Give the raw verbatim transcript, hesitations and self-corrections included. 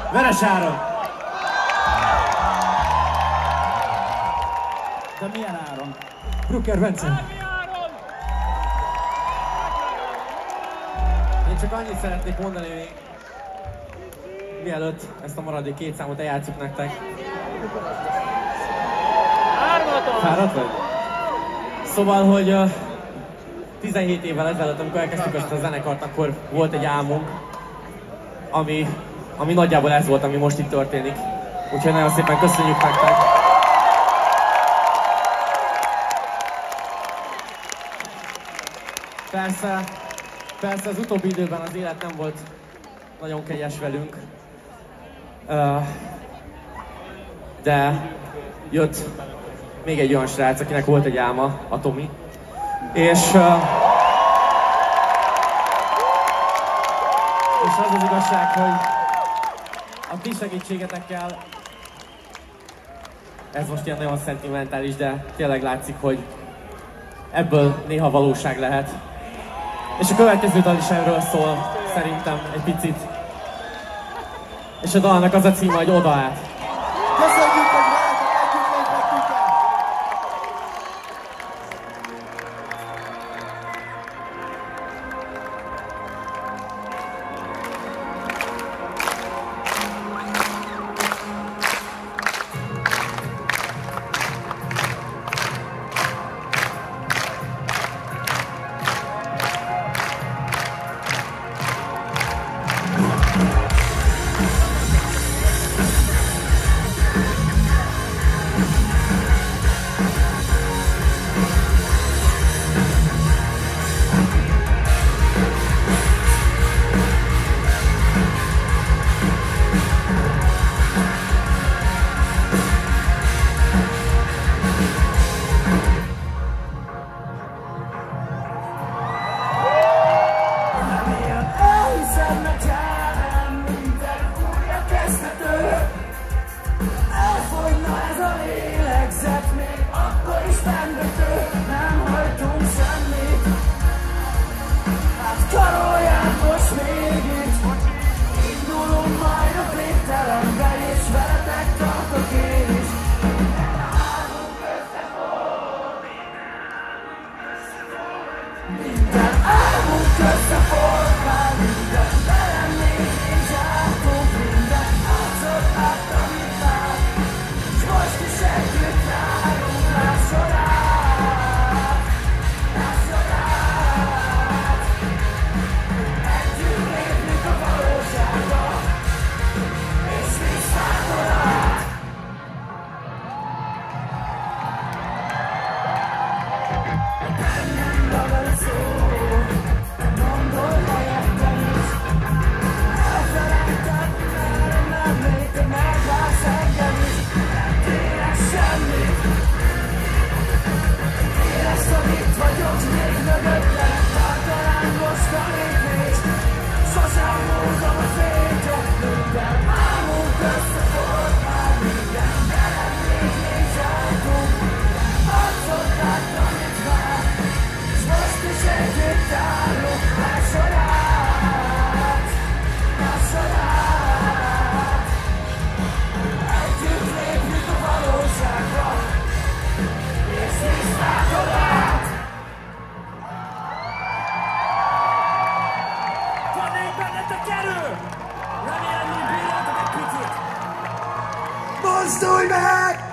Veresáron! De milyen áron? Brucker Bence. Én csak annyit szeretnék mondani, hogy mielőtt ezt a maradék két számot eljátszuk nektek. Fáradt vagy? Szóval, hogy uh, tizenhét évvel ezelőtt, amikor elkezdtük ezt a zenekart, akkor volt egy álmunk, ami, ami nagyjából ez volt, ami most itt történik. Úgyhogy nagyon szépen köszönjük nektek! Persze, persze az utóbbi időben az élet nem volt nagyon kegyes velünk, uh, de jött még egy olyan srác, akinek volt egy álma, a Tomi, és, uh, és az az igazság, hogy a ti segítségetekkel, ez most ilyen nagyon szentimentális, de tényleg látszik, hogy ebből néha valóság lehet. És a következő dal is erről szól, szerintem, egy picit. És a dalnak az a címe, hogy Oda át. Köszönjük, hogy veletek együtt léphettünk el! Mozdulj meg!